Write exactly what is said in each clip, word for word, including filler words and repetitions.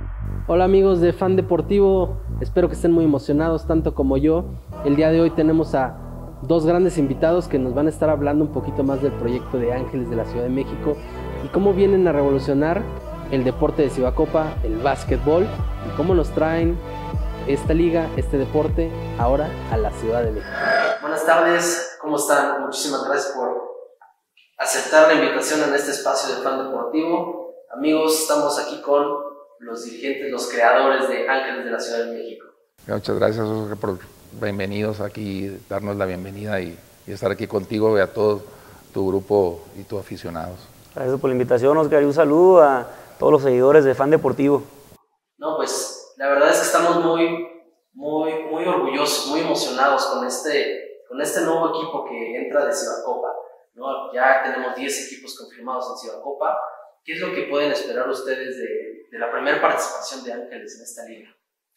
Hola amigos de Fan Deportivo, espero que estén muy emocionados tanto como yo. El día de hoy tenemos a dos grandes invitados que nos van a estar hablando un poquito más del proyecto de Ángeles de la Ciudad de México y cómo vienen a revolucionar el deporte de Cibacopa, el básquetbol, y cómo nos traen esta liga, este deporte, ahora a la Ciudad de México. Buenas tardes, ¿cómo están? Muchísimas gracias por aceptar la invitación en este espacio de Fan Deportivo. Amigos, estamos aquí con los dirigentes, los creadores de Ángeles de la Ciudad de México. Muchas gracias, Oscar, por bienvenidos aquí, darnos la bienvenida y, y estar aquí contigo y a todo tu grupo y tus aficionados. Gracias por la invitación, Oscar, y un saludo a todos los seguidores de Fan Deportivo. No, pues la verdad es que estamos muy, muy, muy orgullosos, muy emocionados con este, con este nuevo equipo que entra de Cibacopa, ¿no? Ya tenemos diez equipos confirmados en Cibacopa. ¿Qué es lo que pueden esperar ustedes de, de la primera participación de Ángeles en esta liga?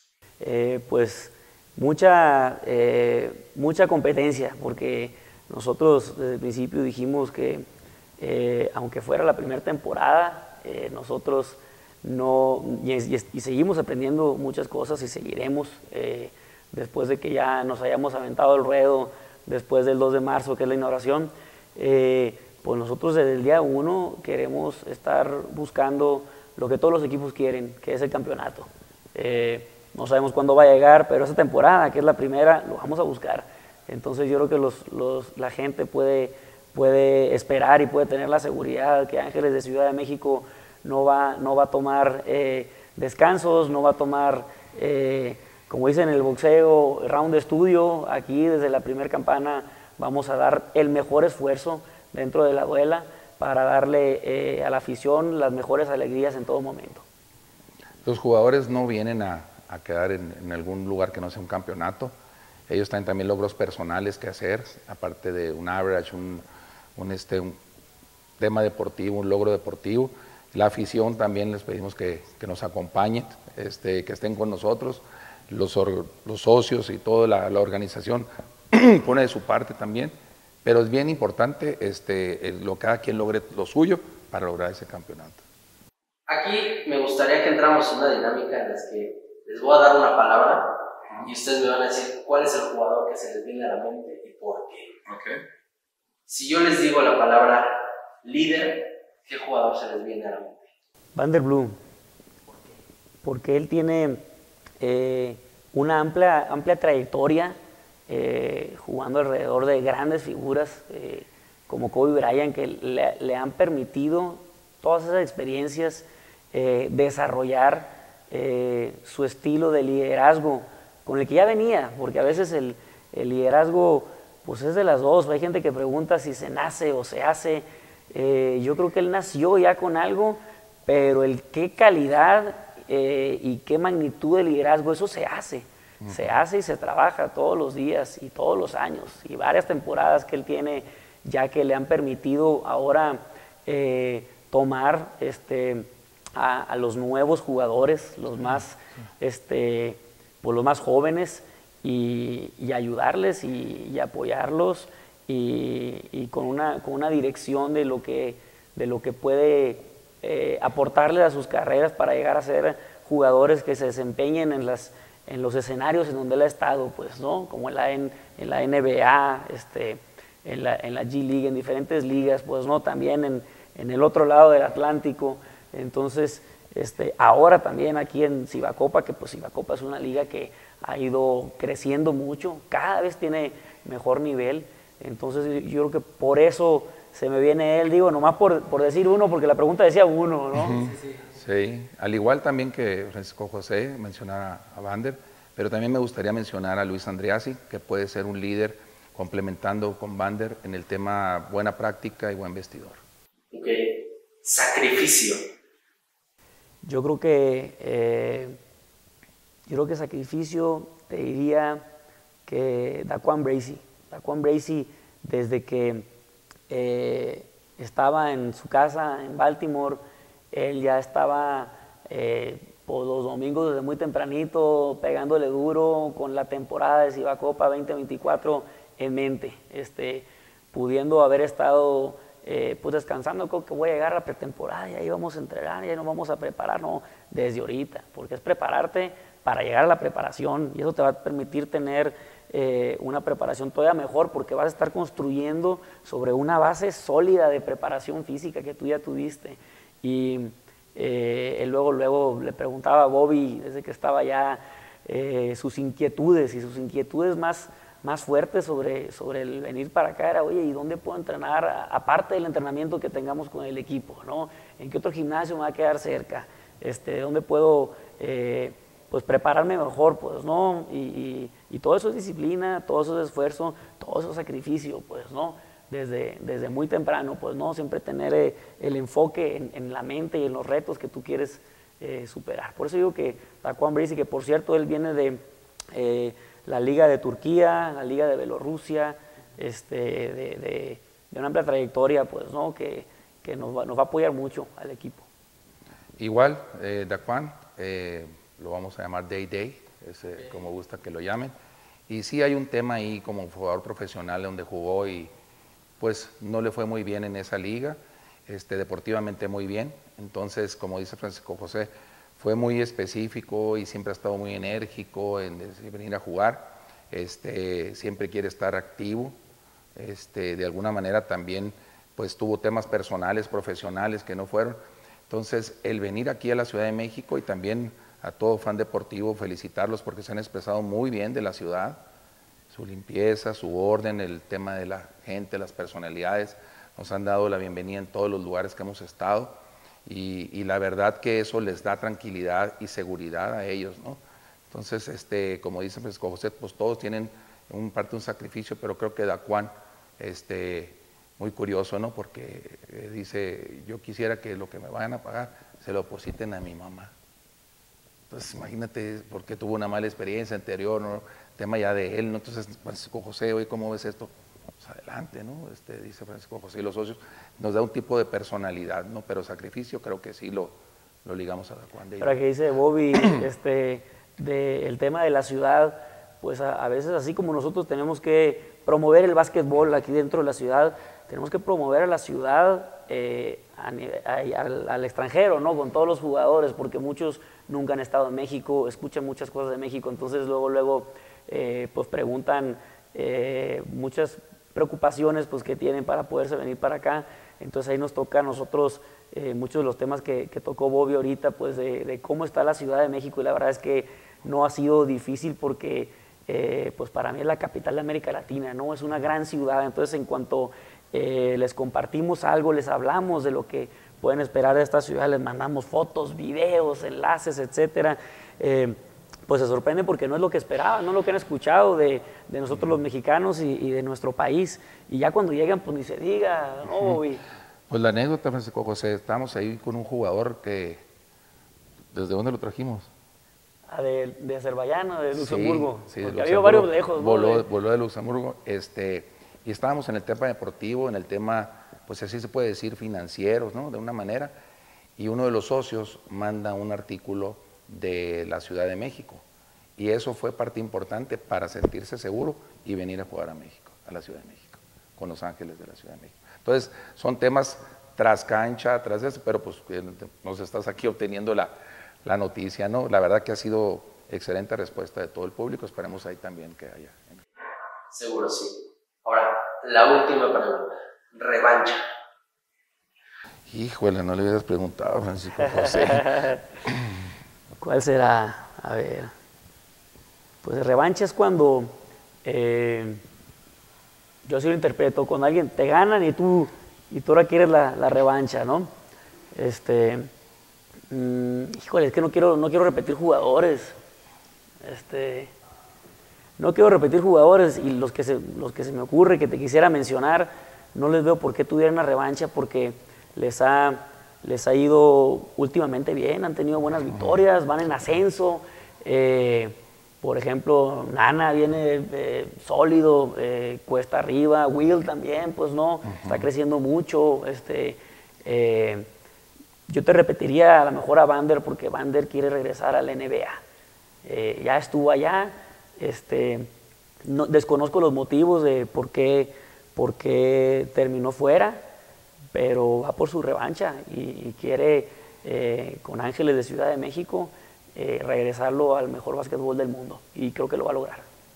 Eh, pues mucha, eh, mucha competencia, porque nosotros desde el principio dijimos que eh, aunque fuera la primera temporada, eh, nosotros no, y, y, y seguimos aprendiendo muchas cosas y seguiremos eh, después de que ya nos hayamos aventado el ruedo, después del dos de marzo, que es la inauguración. Eh, Pues nosotros desde el día uno queremos estar buscando lo que todos los equipos quieren, que es el campeonato. Eh, no sabemos cuándo va a llegar, pero esta temporada, que es la primera, lo vamos a buscar. Entonces yo creo que los, los, la gente puede, puede esperar y puede tener la seguridad que Ángeles de Ciudad de México no va, no va a tomar eh, descansos, no va a tomar, eh, como dicen en el boxeo, round de estudio. Aquí desde la primera campana vamos a dar el mejor esfuerzo dentro de la duela para darle eh, a la afición las mejores alegrías en todo momento. Los jugadores no vienen a, a quedar en, en algún lugar que no sea un campeonato. Ellos tienen también logros personales que hacer, aparte de un average, un, un, este, un tema deportivo, un logro deportivo. La afición también les pedimos que, que nos acompañen, este, que estén con nosotros. Los, los socios y toda la, la organización pone de su parte también. Pero es bien importante este, el, lo, cada quien logre lo suyo para lograr ese campeonato. Aquí me gustaría que entramos en una dinámica en la que les voy a dar una palabra y ustedes me van a decir cuál es el jugador que se les viene a la mente y por qué. Okay. Si yo les digo la palabra líder, ¿qué jugador se les viene a la mente? Vanderblom, porque él tiene eh, una amplia, amplia trayectoria Eh, jugando alrededor de grandes figuras eh, como Kobe Bryant, que le, le han permitido todas esas experiencias eh, desarrollar eh, su estilo de liderazgo con el que ya venía, porque a veces el, el liderazgo pues es de las dos. Hay gente que pregunta si se nace o se hace. Eh, yo creo que él nació ya con algo, pero el qué calidad eh, y qué magnitud de liderazgo, eso se hace. Se hace y se trabaja todos los días y todos los años y varias temporadas que él tiene ya que le han permitido ahora eh, tomar este, a, a los nuevos jugadores, los más, este, pues los más jóvenes y, y ayudarles y, y apoyarlos y, y con, una, con una dirección de lo que, de lo que puede eh, aportarles a sus carreras para llegar a ser jugadores que se desempeñen en las en los escenarios en donde él ha estado, pues, ¿no? Como en la, en, en la N B A, este, en, la, en la G League, en diferentes ligas, pues, ¿no? También en, en el otro lado del Atlántico. Entonces, este, ahora también aquí en Cibacopa, que pues Cibacopa es una liga que ha ido creciendo mucho, cada vez tiene mejor nivel. Entonces, yo creo que por eso se me viene él, digo, nomás por, por decir uno, porque la pregunta decía uno, ¿no? Uh-huh. Sí, sí. Sí, al igual también que Francisco José, mencionar a Vander, pero también me gustaría mencionar a Luis Andriassi, que puede ser un líder complementando con Vander en el tema buena práctica y buen vestidor. Ok, sacrificio. Yo creo que, eh, yo creo que sacrificio, te diría que Daquan Bracey. Daquan Bracey, desde que eh, estaba en su casa en Baltimore, él ya estaba eh, por los domingos desde muy tempranito pegándole duro con la temporada de Cibacopa veinte veinticuatro en mente, este, pudiendo haber estado eh, pues descansando, creo que voy a llegar a la pretemporada y ahí vamos a entrenar y ahí nos vamos a preparar, no, desde ahorita, porque es prepararte para llegar a la preparación y eso te va a permitir tener eh, una preparación todavía mejor porque vas a estar construyendo sobre una base sólida de preparación física que tú ya tuviste. Y eh, luego, luego le preguntaba a Bobby, desde que estaba ya, eh, sus inquietudes y sus inquietudes más, más fuertes sobre, sobre el venir para acá era, oye, ¿y dónde puedo entrenar aparte del entrenamiento que tengamos con el equipo, ¿no? ¿En qué otro gimnasio me va a quedar cerca? Este, ¿Dónde puedo eh, pues prepararme mejor? Pues, ¿no? Y, y, y todo eso es disciplina, todo eso es esfuerzo, todo eso es sacrificio, pues, ¿no? Desde, desde muy temprano, pues, ¿no? Siempre tener eh, el enfoque en, en la mente y en los retos que tú quieres eh, superar. Por eso digo que Daquan Brizi, que por cierto él viene de eh, la Liga de Turquía, la Liga de Bielorrusia, este, de, de, de una amplia trayectoria, pues, ¿no? Que, que nos, va, nos va a apoyar mucho al equipo. Igual, eh, Daquan, eh, lo vamos a llamar Day Day, es, eh, como gusta que lo llamen. Y sí hay un tema ahí como jugador profesional donde jugó y pues no le fue muy bien en esa liga, este, deportivamente muy bien. Entonces, como dice Francisco José, fue muy específico y siempre ha estado muy enérgico en venir a jugar. Este, siempre quiere estar activo. Este, de alguna manera también pues tuvo temas personales, profesionales que no fueron. Entonces, el venir aquí a la Ciudad de México y también a todo fan deportivo, felicitarlos porque se han expresado muy bien de la ciudad, su limpieza, su orden, el tema de la gente, las personalidades, nos han dado la bienvenida en todos los lugares que hemos estado y, y la verdad que eso les da tranquilidad y seguridad a ellos, ¿no? Entonces, este, como dice Francisco José, pues todos tienen un parte un sacrificio, pero creo que Daquan, este, muy curioso, ¿no? Porque eh, dice, yo quisiera que lo que me vayan a pagar se lo depositen a mi mamá. Entonces, imagínate, porque tuvo una mala experiencia anterior, ¿no? Tema ya de él, ¿no? Entonces, Francisco José, oye, ¿cómo ves esto? Pues adelante, ¿no? Este, dice Francisco José y los socios, nos da un tipo de personalidad, ¿no? Pero sacrificio creo que sí lo, lo ligamos a Daquan. Ahora que dice Bobby, este, de, el tema de la ciudad, pues a, a veces así como nosotros tenemos que promover el básquetbol aquí dentro de la ciudad, tenemos que promover a la ciudad eh, a, a, al, al extranjero, ¿no? Con todos los jugadores, porque muchos nunca han estado en México, escuchan muchas cosas de México, entonces luego, luego eh, pues preguntan eh, muchas preocupaciones pues, que tienen para poderse venir para acá. Entonces ahí nos toca a nosotros eh, muchos de los temas que, que tocó Bobby ahorita, pues de, de cómo está la Ciudad de México, y la verdad es que no ha sido difícil porque eh, pues para mí es la capital de América Latina, ¿no? Es una gran ciudad, entonces en cuanto eh, les compartimos algo, les hablamos de lo que pueden esperar de esta ciudad, les mandamos fotos, videos, enlaces, etcétera, eh, pues se sorprende porque no es lo que esperaban, no es lo que han escuchado de, de nosotros los mexicanos y, y de nuestro país. Y ya cuando llegan, pues ni se diga, ¿no, Bobby? Pues la anécdota, Francisco José, estábamos ahí con un jugador que, ¿desde dónde lo trajimos? Ah, de, de Azerbaiyán o de Luxemburgo, sí, sí, porque de ha habido varios lejos. Voló, ¿no? voló de Luxemburgo, este, y estábamos en el tema deportivo, en el tema, pues así se puede decir, financieros, ¿no? De una manera, y uno de los socios manda un artículo de la Ciudad de México, y eso fue parte importante para sentirse seguro y venir a jugar a México, a la Ciudad de México, con Los Ángeles de la Ciudad de México. Entonces, son temas tras cancha, tras eso, pero pues nos estás aquí obteniendo la, la noticia, ¿no? La verdad que ha sido excelente respuesta de todo el público, esperemos ahí también que haya. Seguro, sí. Ahora, la última pregunta, revancha. Híjole, no le hubieras preguntado, Francisco José. ¿Cuál será? A ver, pues revancha es cuando, eh, yo así lo interpreto, cuando alguien te ganan y tú, y tú ahora quieres la, la revancha, ¿no? Este, mmm, híjole, es que no quiero, no quiero repetir jugadores, este, no quiero repetir jugadores y los que, se, los que se me ocurre que te quisiera mencionar, no les veo por qué tuvieran una revancha porque les ha... les ha ido últimamente bien, han tenido buenas victorias, van en ascenso, eh, por ejemplo, Nana viene eh, sólido, eh, cuesta arriba, Will también, pues no, uh-huh. está creciendo mucho, este, eh, yo te repetiría a lo mejor a Vander porque Vander quiere regresar a la N B A, eh, ya estuvo allá, este, no, desconozco los motivos de por qué, por qué terminó fuera. pero va por su revancha y, y quiere eh, con Ángeles de Ciudad de México eh, regresarlo al mejor básquetbol del mundo, y creo que lo va a lograr.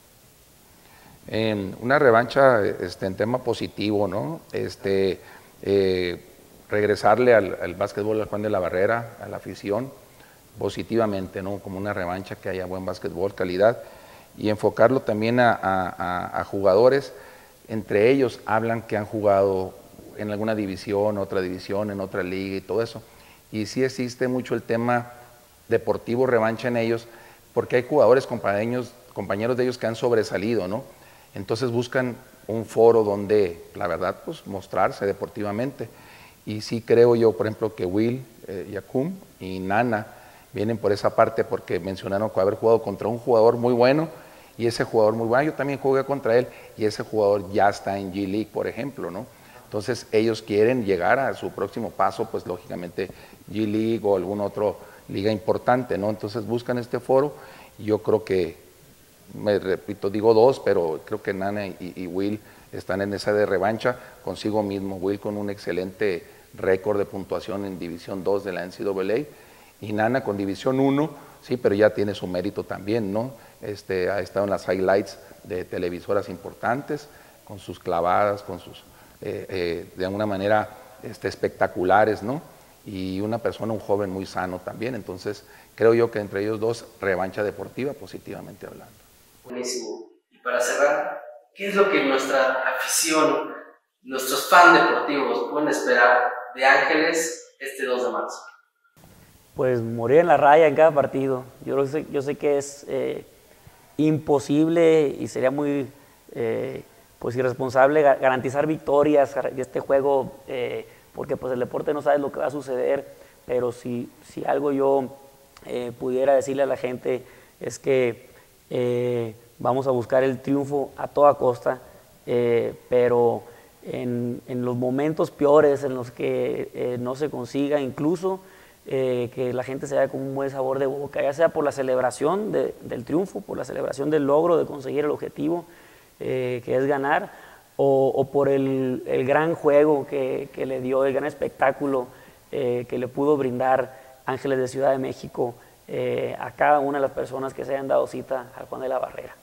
En una revancha este, en tema positivo, ¿no? Este, eh, regresarle al, al básquetbol al Juan de la Barrera, a la afición, positivamente, ¿no? Como una revancha, que haya buen básquetbol, calidad, y enfocarlo también a, a, a jugadores. Entre ellos hablan que han jugado en alguna división, otra división, en otra liga y todo eso. Y sí existe mucho el tema deportivo revancha en ellos, porque hay jugadores compañeros, compañeros de ellos que han sobresalido, ¿no? Entonces buscan un foro donde, la verdad, pues mostrarse deportivamente. Y sí creo yo, por ejemplo, que Will, eh, Yacum y Nana vienen por esa parte, porque mencionaron que haber jugado contra un jugador muy bueno, y ese jugador muy bueno, yo también jugué contra él, y ese jugador ya está en G League, por ejemplo, ¿no? Entonces ellos quieren llegar a su próximo paso, pues lógicamente G League o alguna otra liga importante, ¿no? Entonces buscan este foro, y yo creo que, me repito, digo dos, pero creo que Nana y, y Will están en esa de revancha consigo mismo. Will con un excelente récord de puntuación en División dos de la N C A A, y Nana con División uno, sí, pero ya tiene su mérito también, ¿no? Este, ha estado en las highlights de televisoras importantes, con sus clavadas, con sus, eh, eh, de alguna manera, este, espectaculares, ¿no? Y una persona, un joven muy sano también. Entonces, creo yo que entre ellos dos, revancha deportiva, positivamente hablando. Buenísimo. Y para cerrar, ¿qué es lo que nuestra afición, nuestros fans deportivos pueden esperar de Ángeles este dos de marzo? Pues morir en la raya en cada partido. Yo sé, yo sé que es eh, imposible y sería muy eh, pues irresponsable garantizar victorias de este juego, eh, porque pues el deporte no sabe lo que va a suceder, pero si, si algo yo eh, pudiera decirle a la gente es que eh, vamos a buscar el triunfo a toda costa, eh, pero en, en los momentos peores en los que eh, no se consiga, incluso Eh, que la gente se vaya con un buen sabor de boca, ya sea por la celebración de, del triunfo, por la celebración del logro, de conseguir el objetivo, eh, que es ganar, o, o por el, el gran juego que, que le dio, el gran espectáculo eh, que le pudo brindar Ángeles de Ciudad de México eh, a cada una de las personas que se hayan dado cita al Juan de la Barrera.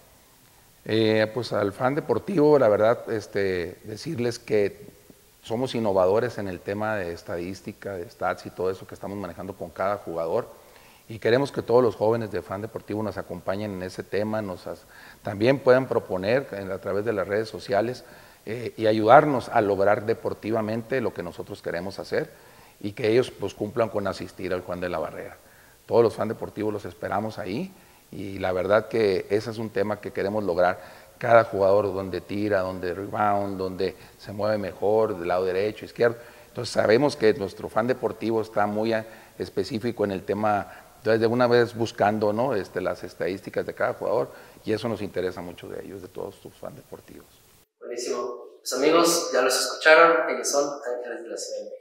Eh, pues al fan deportivo, la verdad, este, decirles que somos innovadores en el tema de estadística, de stats y todo eso que estamos manejando con cada jugador, y queremos que todos los jóvenes de Fan Deportivo nos acompañen en ese tema, nos as, también puedan proponer a través de las redes sociales eh, y ayudarnos a lograr deportivamente lo que nosotros queremos hacer, y que ellos pues cumplan con asistir al Juan de la Barrera. Todos los Fan Deportivos los esperamos ahí, y la verdad que ese es un tema que queremos lograr. Cada jugador donde tira, donde rebound, donde se mueve mejor, del lado derecho, izquierdo. Entonces sabemos que nuestro fan deportivo está muy específico en el tema, entonces de una vez buscando, ¿no? este, las estadísticas de cada jugador, y eso nos interesa mucho de ellos, de todos tus fan deportivos. Buenísimo. Pues amigos, ya los escucharon, ellos son Ángeles de la Ciudad de México.